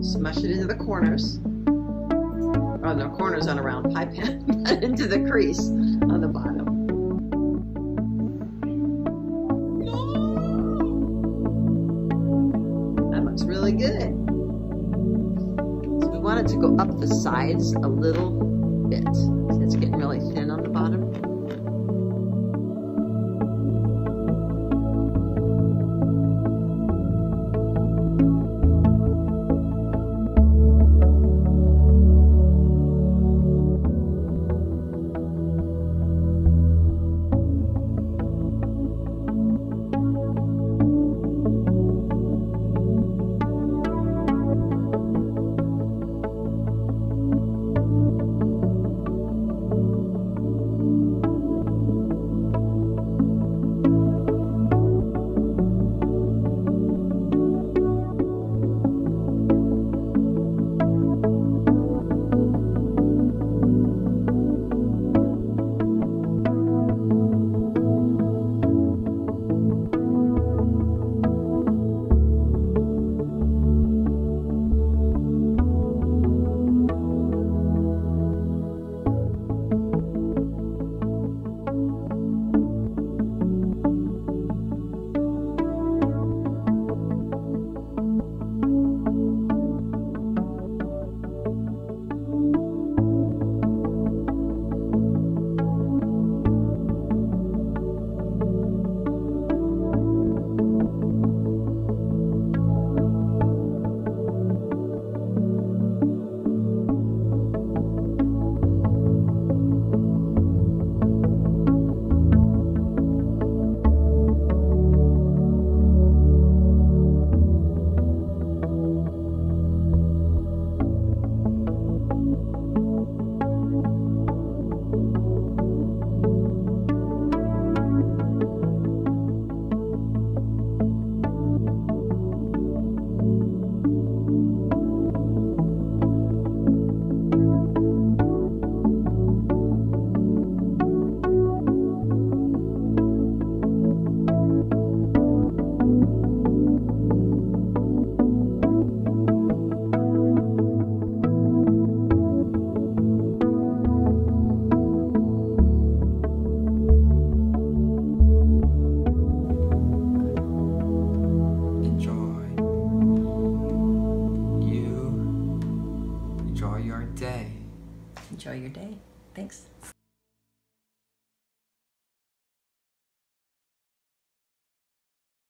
Smush it into the corners. Oh, no, corners on a round pie pan, but into the crease on the bottom. That looks really good. So we want it to go up the sides a little bit. So it's getting really thin on the bottom. Enjoy your day. Thanks.